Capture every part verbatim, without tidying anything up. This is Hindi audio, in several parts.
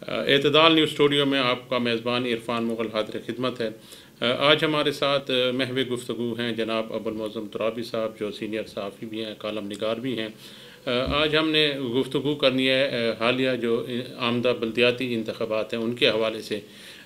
एतदाल न्यूज़ स्टूडियो में आपका मेज़बान इरफान मुग़ल हाज़िर खिदमत है। आज हमारे साथ महवे गुफ्तगू हैं जनाब अबुल मोअज़्ज़म तुराबी साहब, जो सीनियर सहाफ़ी भी हैं, कालम निगार भी हैं। आज हमने गुफ्तगू करनी है हालिया जो आमदा बल्दियाती इंतख़ाबात हैं उनके हवाले से।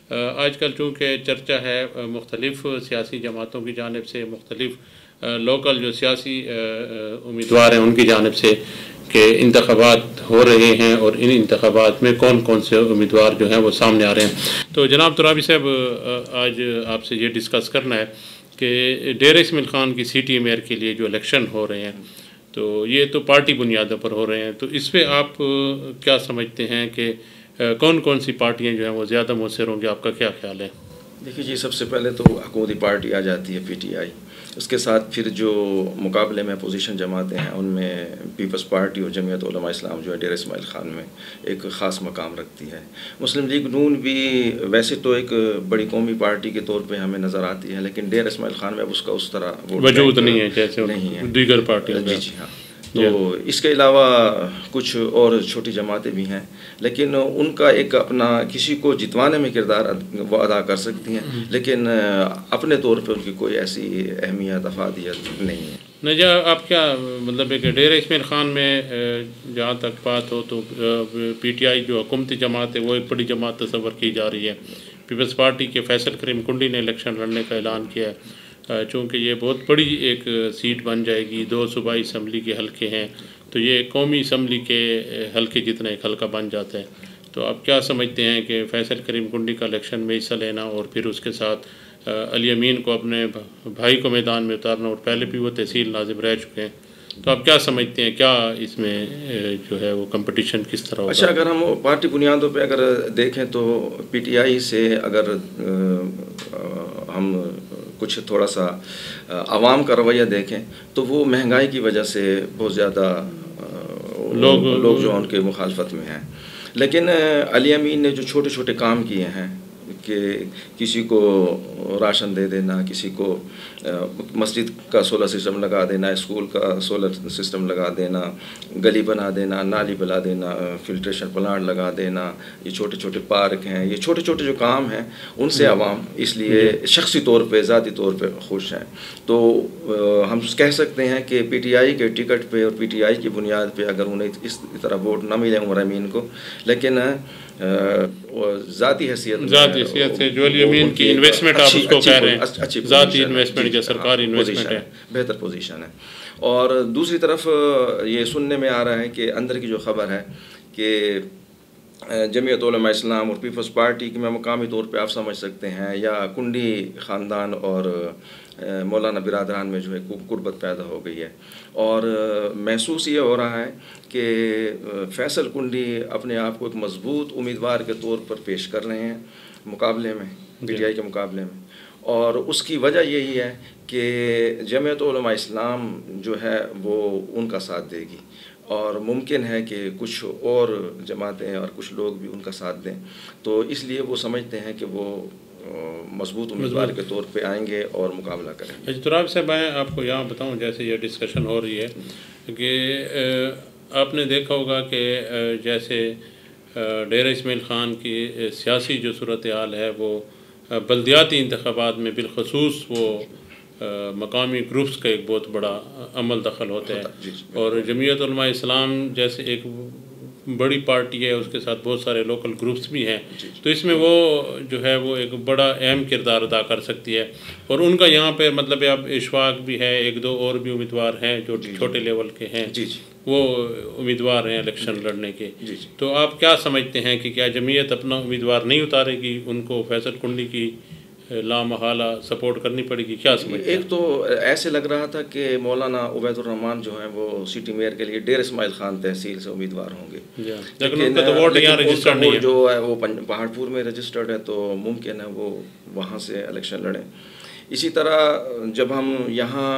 आजकल चूँकि चर्चा है मुख्तलिफ़ सियासी जमातों की जानिब से, मुख्तलिफ़ लोकल जो सियासी उम्मीदवार हैं उनकी जानिब से कि इंतख़ाबात हो रहे हैं और इन इंतख़ाबात में कौन कौन से उम्मीदवार जो हैं वो सामने आ रहे हैं। तो जनाब तुराबी साहब, आज आपसे ये डिस्कस करना है कि डेरा इस्माइल ख़ान की सिटी मेयर के लिए जो इलेक्शन हो रहे हैं, तो ये तो पार्टी बुनियादों पर हो रहे हैं, तो इस पर आप क्या समझते हैं कि कौन कौन सी पार्टियाँ जो हैं वो ज़्यादा मुअस्सिर होंगी, आपका क्या ख्याल है? देखिए जी, सबसे पहले तो हुकूमती पार्टी आ जाती है पीटीआई। उसके साथ फिर जो मुकाबले में अपोजिशन जमातें हैं उनमें पीपल्स पार्टी और जमीयत उलमा इस्लाम जो है डेरा इस्माइल ख़ान में एक ख़ास मकाम रखती है। मुस्लिम लीग नून भी वैसे तो एक बड़ी कौमी पार्टी के तौर पे हमें नज़र आती है, लेकिन डेरा इस्माइल ख़ान में अब उसका उस तरह वजूद नहीं है जैसे नहीं है दीगर पार्टियों जी जी हाँ। तो इसके अलावा कुछ और छोटी जमातें भी हैं, लेकिन उनका एक अपना किसी को जितवाने में किरदार वो अदा कर सकती हैं, लेकिन अपने तौर पे उनकी कोई ऐसी अहमियत अफादियत नहीं है। नजा, आप क्या मतलब है कि डेरा इस्माइल ख़ान में जहाँ तक बात हो तो पीटीआई जो हुकूमती जमात है वो एक बड़ी जमात तस्वर की जा रही है। पीपल्स पार्टी के फैसल करीम कुंडी ने इलेक्शन लड़ने का ऐलान किया है, चूँकि ये बहुत बड़ी एक सीट बन जाएगी। दो सूबाई असम्बली के हलके हैं, तो ये कौमी असम्बली के हलके जितना एक हलका बन जाता है। तो आप क्या समझते हैं कि फैसल करीम कुंडी का इलेक्शन में हिस्सा लेना और फिर उसके साथ अली अमीन को अपने भाई को मैदान में उतारना, और पहले भी वो तहसील नाज़िम रह चुके हैं, तो आप क्या समझते हैं क्या इसमें जो है वो कंपटीशन किस तरह होगा? अच्छा, अगर हम पार्टी बुनियादों पे अगर देखें तो पीटीआई से अगर हम कुछ थोड़ा सा आवाम का रवैया देखें तो वो महंगाई की वजह से बहुत ज़्यादा लोग लोग जो उनके मुखालफत में हैं। लेकिन अली अमीन ने जो छोटे छोटे काम किए हैं कि किसी को राशन दे देना, किसी को मस्जिद का सोलर सिस्टम लगा देना, स्कूल का सोलर सिस्टम लगा देना, गली बना देना, नाली बना देना, फिल्ट्रेशन प्लांट लगा देना, ये छोटे छोटे पार्क हैं, ये छोटे छोटे जो काम हैं उनसे आवाम इसलिए शख्सी तौर पे ज़ाती तौर पे खुश हैं। तो हम कह सकते हैं कि पीटीआई के टिकट पे और पीटीआई की बुनियाद पे अगर उन्हें इस तरह वोट ना मिले उमर अमीन को, लेकिन ज़ाती हैसियत ज़ाती हैसियत से जो अली अमीन की इन्वेस्टमेंट आप उसको कह रहे हैं, अच्छी ज़ाती इन्वेस्टमेंट या सरकारी इन्वेस्टमेंट है, बेहतर पोजीशन है। और दूसरी तरफ ये सुनने में आ रहा है कि अंदर की जो खबर है कि जमीयत उलमा इस्लाम और पीपल्स पार्टी की में मकामी तौर पे आप समझ सकते हैं या कुंडी ख़ानदान और मौलाना बिरादरान में जो है कुर्बत पैदा हो गई है। और महसूस ये हो रहा है कि फैसल कुंडी अपने आप को एक मजबूत उम्मीदवार के तौर पर पेश कर रहे हैं मुकाबले में, पीटीआई के मुकाबले में। और उसकी वजह यही है कि जमीयत उलमा इस्लाम जो है वो उनका साथ देगी, और मुमकिन है कि कुछ और जमातें और कुछ लोग भी उनका साथ दें। तो इसलिए वो समझते हैं कि वो मजबूत उम्मीदवार के तौर पे आएंगे और मुकाबला करेंगे। तुराब साहब, मैं आपको यहाँ बताऊँ, जैसे ये डिस्कशन हो रही है कि आपने देखा होगा कि जैसे डेरा इस्माइल ख़ान की सियासी जो सूरत हाल है वो बल्दियाती इंतख़ाबात में बिलखसूस वो मकामी ग्रुप्स का एक बहुत बड़ा अमल दखल होता है, और जमीयत उलमा इस्लाम जैसे एक बड़ी पार्टी है उसके साथ बहुत सारे लोकल ग्रुप्स भी हैं, तो इसमें वो जो है वो एक बड़ा अहम किरदार अदा कर सकती है। और उनका यहाँ पे मतलब अब इशफाक भी है, एक दो और भी उम्मीदवार हैं जो छोटे लेवल के हैं, वो उम्मीदवार हैं इलेक्शन लड़ने के। तो आप क्या समझते हैं कि क्या जमीयत अपना उम्मीदवार नहीं उतारेगी, उनको फैसल कुंडी की लामहाला सपोर्ट करनी पड़ेगी, क्या समझते हैं? एक तो ऐसे लग रहा था कि मौलाना उबैदुर रहमान जो हैं वो सिटी मेयर के लिए डेरा इस्माइल ख़ान तहसील से उम्मीदवार होंगे, लेकिन उनका तो वोट यहाँ रजिस्टर्ड नहीं है, जो है वो पहाड़पुर में रजिस्टर्ड है, तो मुमकिन है वो वहाँ से इलेक्शन लड़ें। इसी तरह जब हम यहाँ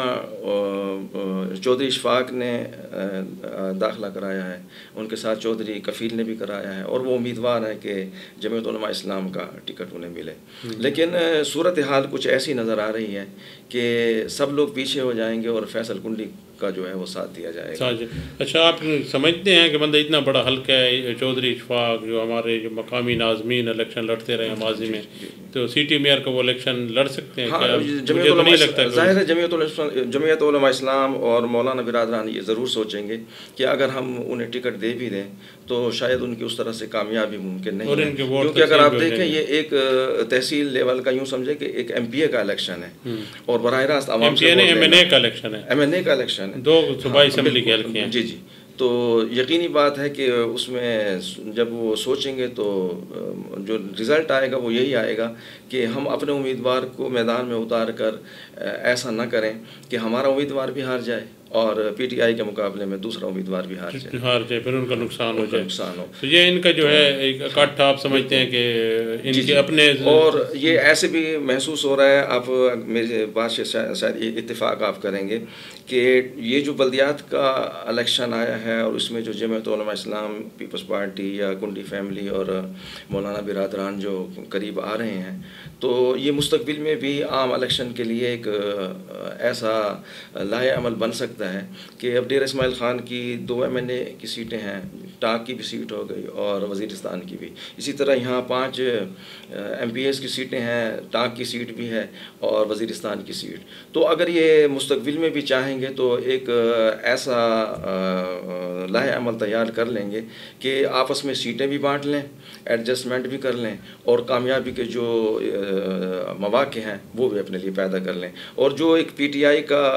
चौधरी इशफाक ने दाखिला कराया है, उनके साथ चौधरी कफ़ील ने भी कराया है, और वो उम्मीदवार हैं कि जमीयत उलमा इस्लाम का टिकट उन्हें मिले। लेकिन सूरत हाल कुछ ऐसी नज़र आ रही है कि सब लोग पीछे हो जाएंगे और फैसल कुंडी का जो है वो साथ दिया जाएगा। अच्छा, आप समझते हैं कि बंदा इतना बड़ा हल्का है चौधरी इशफाक, जो हमारे जो मकामी नाज़मीन इलेक्शन लड़ते रहे माजी में, तो सिटी मेयर का वो इलेक्शन लड़ सकते हैं? हाँ, क्या मुझे तो नहीं लगता। ज़ाहिर है जमीयत जमीयत उलमा इस्लाम और मौलाना बिरादरान ये ज़रूर सोचेंगे कि अगर हम उन्हें टिकट दे भी दें तो शायद उनकी उस तरह से कामयाबी मुमकिन नहीं है, क्योंकि अगर आप देखें ये एक तहसील लेवल का, यूँ समझे कि एक एम पी ए का इलेक्शन है और बराह रास्त आवाम से एम एन ए का इलेक्शन है एम एन ए का इलेक्शन है, दो सूबाई असेंबली के हल्के हैं। जी जी, तो यकीनी बात है कि उसमें जब वो सोचेंगे तो जो रिज़ल्ट आएगा वो यही आएगा कि हम अपने उम्मीदवार को मैदान में उतार कर ऐसा ना करें कि हमारा उम्मीदवार भी हार जाए और पीटीआई के मुकाबले में दूसरा उम्मीदवार भी हार जाए हार जाए फिर उनका नुकसान हो जाए नुकसान हो तो ये इनका जो है एक इकट्ठा आप समझते हैं कि इनके अपने, और ये ऐसे भी महसूस हो रहा है, आप मेरे बात से शायद इत्तेफाक आप करेंगे कि ये जो बल्दियात का इलेक्शन आया है और इसमें जो जमीयत उलमा इस्लाम, पीपल्स पार्टी या कुंडी फैमिली और मौलाना बिरादरान जो करीब आ रहे हैं, तो ये मुस्तकबिल में भी आम इलेक्शन के लिए एक ऐसा लाहे अमल बन सकता है कि अब डेर इस्माइल ख़ान की दो एम एन ए की सीटें हैं, टाक की भी सीट हो गई और वज़ीरिस्तान की भी, इसी तरह यहाँ पाँच एम पी एस की सीटें हैं, टाक की सीट भी है और वज़ीरिस्तान की सीट। तो अगर ये मुस्तकबिल में भी चाहेंगे तो एक ऐसा लाहे अमल तैयार कर लेंगे कि आपस में सीटें भी बांट लें, एडजस्टमेंट भी कर लें और कामयाबी के जो मौक़े हैं वो भी अपने लिए पैदा कर लें। और जो एक पी टी आई का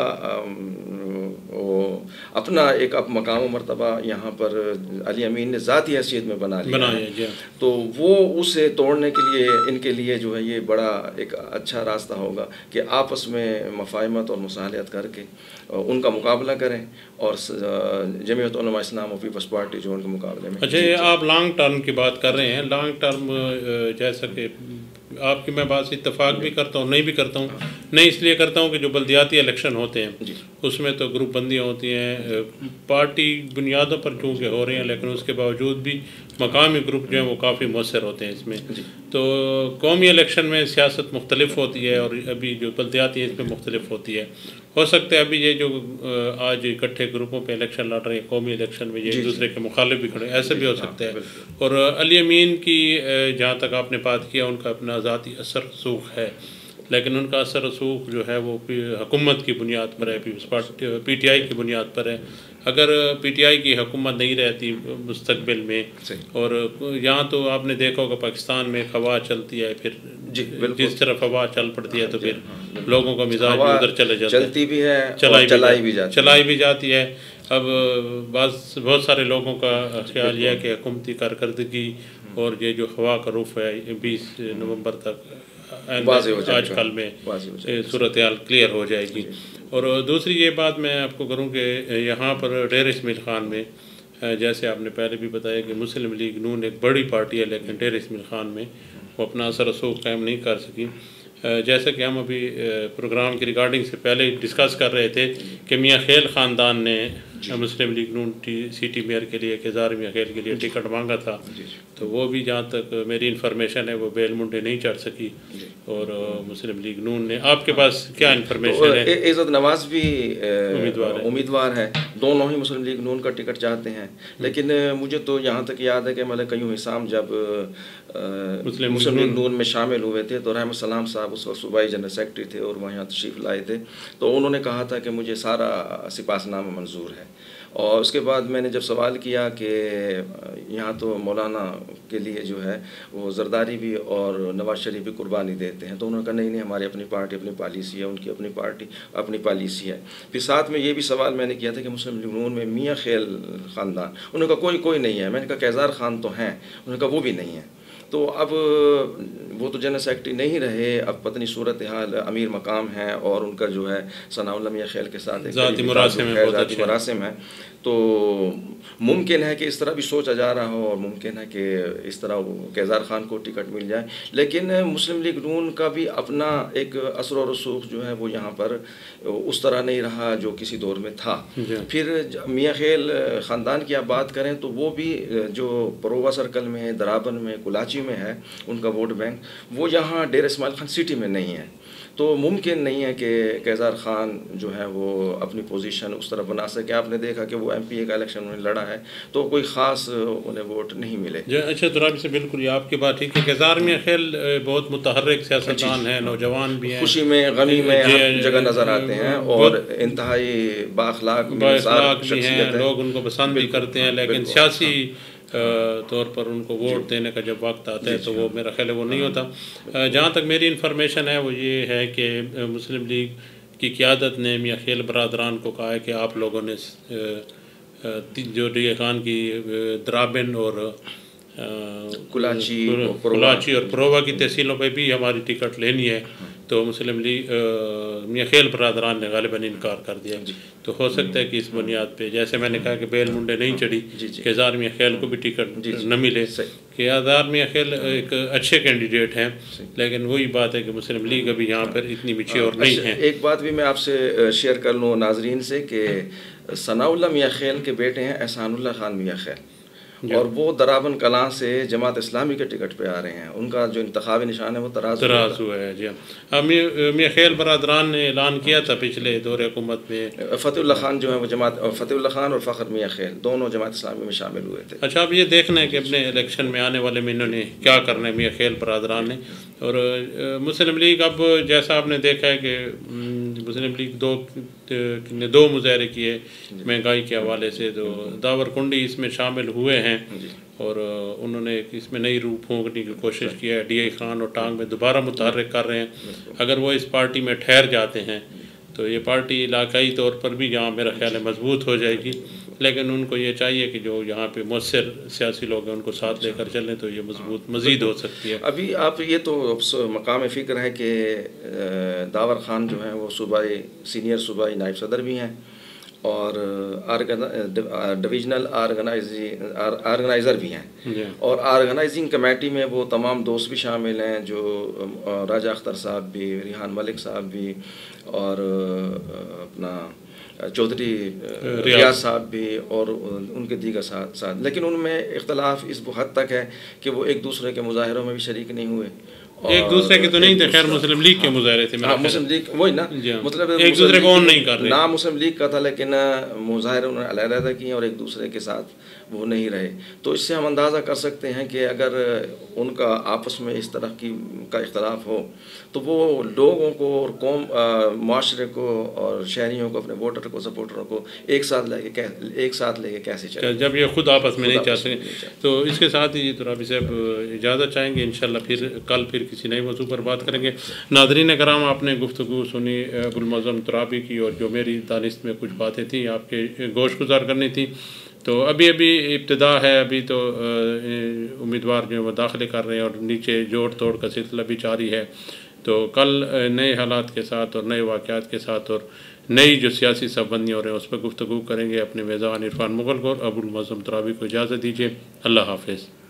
वो अपना एक अब मकाम मर्तबा यहाँ पर अली अमीन ने ज़ाती हैसियत में बना लिया है, तो वो उसे तोड़ने के लिए इनके लिए जो है ये बड़ा एक अच्छा रास्ता होगा कि आपस में मफाहमत और मुसालहत करके उनका मुकाबला करें और जमीयत उलमा इस्लाम और पीपल्स पार्टी जो उनके मुकाबले में। अच्छा, आप लॉन्ग टर्म की बात कर रहे हैं, लॉन्ग टर्म जैसा कि आपकी मैं बात से इत्तेफाक भी करता हूँ, नहीं भी करता हूँ, नहीं इसलिए करता हूँ कि जो बल्दियाती इलेक्शन होते हैं उसमें तो ग्रुप बंदियाँ होती हैं, पार्टी बुनियादों पर चूँकि हो रही हैं, लेकिन उसके बावजूद भी मकामी ग्रुप जो हैं वो काफ़ी मौसर होते हैं इसमें। तो कौमी इलेक्शन में सियासत मुख्तलिफ होती है और अभी जो बल्दियाती है इसमें मुख्तलिफ होती है। हो सकता है अभी ये जो आज इकट्ठे ग्रुपों पे इलेक्शन लड़ रहे हैं कौमी इलेक्शन में, ये एक दूसरे के मुखालिफ भी खड़े, ऐसे भी हो सकता है। और अली अमीन की जहाँ तक आपने बात किया, उनका अपना ज़ाती असर रसूख है, लेकिन उनका असर रसूख जो है वो हुकूमत की बुनियाद पर है, People's Party P T I की बुनियाद पर है। अगर पी टी आई की हुकूमत नहीं रहती मुस्तकबिल में, और यहाँ तो आपने देखा होगा पाकिस्तान में हवा चलती है, फिर जिस तरफ हवा चल पड़ती है तो फिर लोगों का मिजाज उधर चले जाता है, चलती भी है, चलाई भी जाती चलाई भी जाती है। अब बस बहुत सारे लोगों का ख्याल यह है कि हुकूमती कारकर्दगी और ये जो हवा का रुख है बीस नवंबर तक आज कल में सूरत हाल क्लियर हो जाएगी। और दूसरी ये बात मैं आपको करूँ कि यहाँ पर डेर इस्माइल ख़ान में, जैसे आपने पहले भी बताया कि मुस्लिम लीग नून एक बड़ी पार्टी है, लेकिन डेर इस्माइल ख़ान में वो अपना असर रसूख कायम नहीं कर सकी। जैसा कि हम अभी प्रोग्राम की रिकॉर्डिंग से पहले डिस्कस कर रहे थे कि मियाँ खेल ख़ानदान ने मुस्लिम लीग नून सिटी मेयर के लिए, केज़ार मियाँ खेल के लिए टिकट मांगा था, तो वो भी जहाँ तक मेरी इन्फॉर्मेशन है वो बेल मुंडे नहीं चढ़ सकी। और मुस्लिम लीग नून ने, आपके पास क्या इन्फॉर्मेशन तो है? इज़्ज़त नवाज़ भी उम्मीदवार है, उम्मीदवार है, दोनों ही मुस्लिम लीग नून का टिकट चाहते हैं। लेकिन मुझे तो यहाँ तक याद है कि मलिक क़य्यूम हिसाम जब मुस्लिम लीग नून में शामिल हुए थे तो रहमत सलाम साहब उस वक्त सूबाई जनरल सेक्रेटरी थे और वहाँ तशरीफ़ लाए थे, तो उन्होंने कहा था कि मुझे सारा सिपासनामा मंजूर है। और उसके बाद मैंने जब सवाल किया कि यहाँ तो मौलाना के लिए जो है वो जरदारी भी और नवाज शरीफ भी कुर्बानी देते हैं, तो उन्होंने कहा नहीं नहीं हमारी अपनी पार्टी अपनी पॉलिसी है, उनकी अपनी पार्टी अपनी पॉलिसी है। फिर साथ में ये भी सवाल मैंने किया था कि मुस्लिम लीग नून में मियाँ खेल ख़ानदान, उन्होंने कहा कोई कोई नहीं है। मैंने कहा केज़ार ख़ान तो हैं, उन्होंने कहा वो भी नहीं है। तो अब वो तो जनरल सेक्रेटरी नहीं रहे, अब पत्नी सूरत हाल अमीर मकाम है और उनका जो है सनाउल्लाह मियाँ खेल के साथ एक ज़ाती मरासिम है, तो मुमकिन है कि इस तरह भी सोचा जा रहा हो और मुमकिन है कि इस तरह केज़ार ख़ान को टिकट मिल जाए। लेकिन मुस्लिम लीग नून का भी अपना एक असर और रसूख जो है वो यहाँ पर उस तरह नहीं रहा जो किसी दौर में था। फिर मियाँ खेल ख़ानदान की आप बात करें तो वो भी जो परोवा सर्कल में, दराबन में, कुलाची में है उनका वोट बैंक, वो यहाँ डेर इस्माइल खान सिटी में नहीं है। तो मुमकिन नहीं है कि केज़ार ख़ान जो है वो अपनी पोजीशन उस तरह बना सके। आपने देखा कि वो एमपीए का इलेक्शन में लड़ा है तो कोई ख़ास उन्हें वोट नहीं मिले। अच्छा, तुराबी से बिल्कुल ये आपकी बात ठीक है। केज़ार मियां खेल बहुत मुतहर्रिक सियासतदान है, नौजवान भी हैं, खुशी में गमी में हर जगह नज़र आते हैं और इंतहाई बाअखलाक भी हैं, लोग उनको पसंद भी करते हैं, लेकिन सियासी तौर पर उनको वोट देने का जब वक्त आता है तो वो मेरा ख्याल है वो नहीं होता। जहाँ तक मेरी इन्फॉर्मेशन है वो ये है कि मुस्लिम लीग की क़यादत ने मियां खेल बरादरान को कहा है कि आप लोगों ने जो डी खान की द्राबिन और कुलाची कुलाची और प्रोवा की तहसीलों पे भी हमारी टिकट लेनी है, तो मुस्लिम लीग मियां खेल बरादरान ने गालिबन इनकार कर दिया। तो हो सकता है कि इस बुनियाद पे, जैसे मैंने कहा कि बेल मुंडे नहीं चढ़ी, केज़ार मियां खेल को भी टिकट न मिले। केज़ार मियां खेल एक अच्छे कैंडिडेट हैं, लेकिन वही बात है कि मुस्लिम लीग अभी यहाँ पर इतनी मैच्योर नहीं है। एक बात भी मैं आपसे शेयर कर लूँ नाजरीन से कि सनाउल्लाह मियां खेल के बेटे हैं एहसानुल्लाह खान मियां खेल, और वो दराबन कलां से जमात इस्लामी के टिकट पे आ रहे हैं। उनका जो इंतखाबी निशान है वो तराजू तराजू है। जी हाँ, मियां खेल बरादरान ने ऐलान किया था पिछले दौरे हुकूमत में, फ़तेहुल्लाह खान जो है वो जमात फ़तेहुल्लाह खान और फ़ख्र मियां खेल दोनों जमात इस्लामी में शामिल हुए थे। अच्छा, अब ये देखना है कि अपने इलेक्शन में आने वाले महीनों ने क्या करना है मियां खेल बरादरान ने। और मुस्लिम लीग अब जैसा आपने देखा है कि मुस्लिम लीग दो ने दो मुजाहरे किए महंगाई के हवाले से, तो दावरकुंडी इसमें शामिल हुए हैं और उन्होंने इसमें नई रूह फूंकने की कोशिश की है। डी आई खान और टांग में दोबारा मुतहर्रिक कर रहे हैं। अगर वो इस पार्टी में ठहर जाते हैं तो ये पार्टी इलाकाई तौर पर भी यहाँ मेरा ख्याल है मजबूत हो जाएगी, लेकिन उनको ये चाहिए कि जो यहाँ पे मुअस्सिर सियासी लोग हैं उनको साथ लेकर चलें तो ये मजबूत मज़ीद हो सकती है। अभी आप ये तो मकाम फ़िक्र है कि दावर ख़ान जो है वो सूबाई सीनियर सूबाई नायब सदर भी हैं और डिविजनल ऑर्गेनाइज़र भी हैं, और ऑर्गेनाइजिंग कमेटी में वो तमाम दोस्त भी शामिल हैं, जो राजा अख्तर साहब भी, रिहान मलिक साहब भी और अपना चौधरी रियाज साहब भी और उनके दीगर साथ साथ लेकिन उनमें इख्तलाफ इस हद तक है कि वो एक दूसरे के मुजाहरों में भी शरीक नहीं हुए। एक दूसरे के तो नहीं थे, खैर मुस्लिम लीग के मुजाहरे थे। हाँ, मुस्लिम लीग वही ना, मतलब एक दूसरे को ऑन नहीं कर रहे, ना मुस्लिम लीग का था लेकिन मुजाहरे उन्होंने अलग-अलग किए और एक दूसरे के साथ वो नहीं रहे। तो इससे हम अंदाज़ा कर सकते हैं कि अगर उनका आपस में इस तरह की का इख्तलाफ हो तो वो लोगों को और कौम माशरे को और शहरियों को, अपने वोटर को, सपोर्टरों को एक साथ लेके एक साथ लेके कैसे चले जब ये खुद आपस में नहीं चाहते। तो इसके साथ ही तुराबी साहब इजाज़त चाहेंगे, इंशाल्लाह फिर कल फिर किसी नए मौजू पर बात करेंगे। नाज़रीन कराम, आपने गुफ्तगू सुनी अबुल मौज़म तुराबी की, और जो मेरी दानिश में कुछ बातें थी आपके गोश गुजार करनी थी। तो अभी अभी इब्तिदा है, अभी तो उम्मीदवार जो है वो दाखिले कर रहे हैं और नीचे जोड़ तोड़ का सिलसिला भी जारी है। तो कल नए हालात के साथ और नए वाक़यात के साथ और नई जो सियासी सबबंदियाँ हो रहे हैं उस पर गुफ्तगू करेंगे। अपने मेज़बान इरफान मुगल को और अबुल मौज़म तुराबी को इजाज़त दीजिए। अल्लाह हाफ़िज़।